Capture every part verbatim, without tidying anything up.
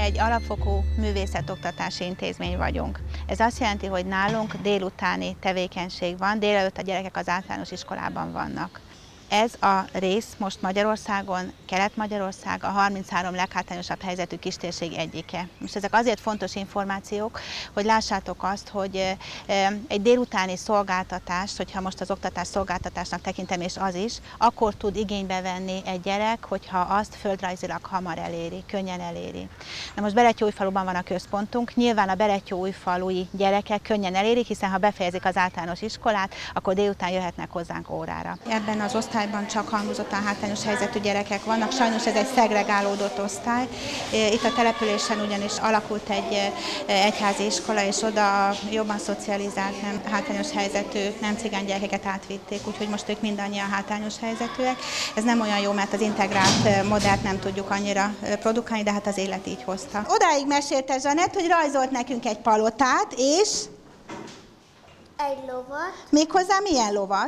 egy alapfokú művészetoktatási intézmény vagyunk. Ez azt jelenti, hogy nálunk délutáni tevékenység van, délelőtt a gyerekek az általános iskolában vannak. Ez a rész most Magyarországon, Kelet-Magyarország a harminchárom leghátrányosabb helyzetű kistérség egyike. Most ezek azért fontos információk, hogy lássátok azt, hogy egy délutáni szolgáltatást, hogyha most az oktatás szolgáltatásnak tekintem, és az is, akkor tud igénybe venni egy gyerek, hogyha azt földrajzilag hamar eléri, könnyen eléri. Na most Berettyóújfaluban van a központunk, nyilván a berettyóújfalui gyerekek könnyen elérik, hiszen ha befejezik az általános iskolát, akkor délután jöhetnek hozzánk órára. Ebben az osztályban csak halmozottan hátrányos helyzetű gyerekek vannak, sajnos ez egy szegregálódott osztály. Itt a településen ugyanis alakult egy egyházi iskola, és oda jobban szocializált, nem hátrányos helyzetű, nem cigány gyerekeket átvitték, úgyhogy most ők mindannyian hátrányos helyzetűek. Ez nem olyan jó, mert az integrált modellt nem tudjuk annyira produkálni, de hát az élet így hozta. Odáig mesélte Zsanett, hogy rajzolt nekünk egy palotát, és... Egy lovat. Méghozzá milyen lovat?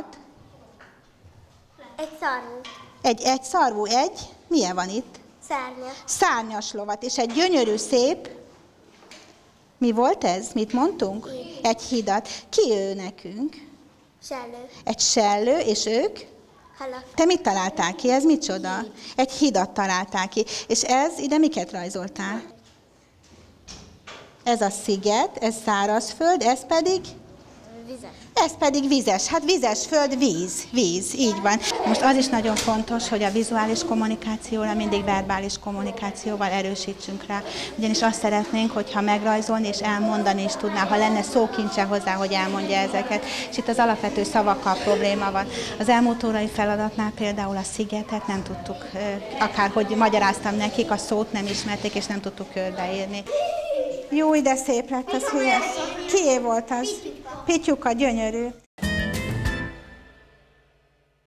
Egy szarvú. Egy, egy szarvú, egy? Milyen van itt? Szárnyas. Szárnyas lovat, és egy gyönyörű, szép... Mi volt ez? Mit mondtunk? Híd. Egy hidat. Ki ő nekünk? Sellő. Egy sellő, és ők? Halak. Te mit találtál ki? Ez micsoda? Egy hidat találtál ki. És ez, ide miket rajzoltál? Ez a sziget, ez szárazföld, ez pedig? Vizes. Ez pedig vizes. Hát vizes föld, víz, víz, így van. Most az is nagyon fontos, hogy a vizuális kommunikációra mindig verbális kommunikációval erősítsünk rá. Ugyanis azt szeretnénk, hogyha megrajzolni és elmondani is tudná, ha lenne szókincse hozzá, hogy elmondja ezeket. És itt az alapvető szavakkal probléma van. Az elmúlt órai feladatnál például a szigetet nem tudtuk, akárhogy magyaráztam nekik, a szót nem ismerték, és nem tudtuk körbeírni. Jó, de szép lett az hülye. Kié volt az? Pityuka, gyönyörű.